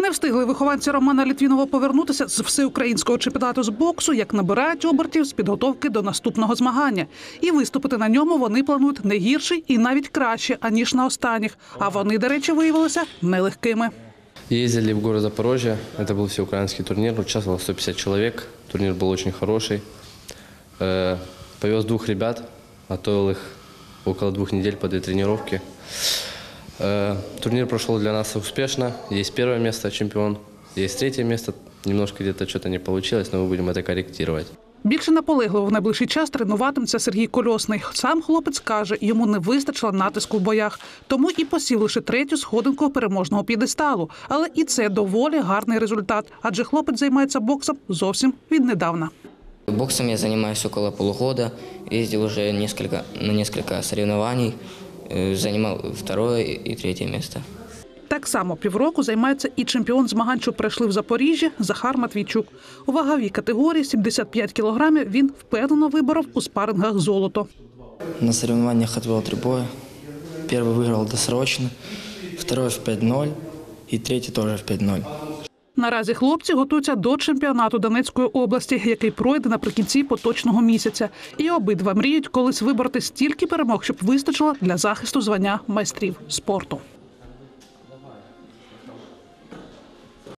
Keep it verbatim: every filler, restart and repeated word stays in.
Не встигли вихованці Романа Літвінова повернутися з всеукраїнського чемпіонату з боксу, як набирають обертів з підготовки до наступного змагання. І виступити на ньому вони планують не гірше і навіть краще, аніж на останніх. А вони, до речі, виявилися нелегкими. Ездили в город Запорожье, это был всеукраинский турнир, участвовало сто пятьдесят человек, турнир был очень хороший. Повез двух ребят, готовил их около двух недель по две тренировки. Турнир прошел для нас успешно, есть первое место, чемпион, есть третье место, немножко где-то что-то не получилось, но мы будем это корректировать. Більше наполегливо в найближчий час тренуватиметься Сергій Кольосний. Сам хлопець каже, йому не вистачило натиску в боях. Тому і посів лише третю сходинку переможного п'єдесталу. Але і це доволі гарний результат, адже хлопець займається боксом зовсім віднедавна. Боксом я занимаюсь около полугода, ездил уже несколько, на несколько соревнований, занимал второе и третье место. Так само півроку займається і чемпіон змагань, що пройшли в Запоріжжі, Захар Матвійчук. У ваговій категорії сімдесят п'ять кілограмів він впевнено виборов у спарингах золото. На соревнованиях отвел три боя. Первый выиграл досрочно, второй в п'ять ноль і третій теж в п'ять ноль. Наразі хлопці готуються до чемпіонату Донецької області, який пройде наприкінці поточного місяця. І обидва мріють колись вибороти стільки перемог, щоб вистачило для захисту звання майстрів спорту.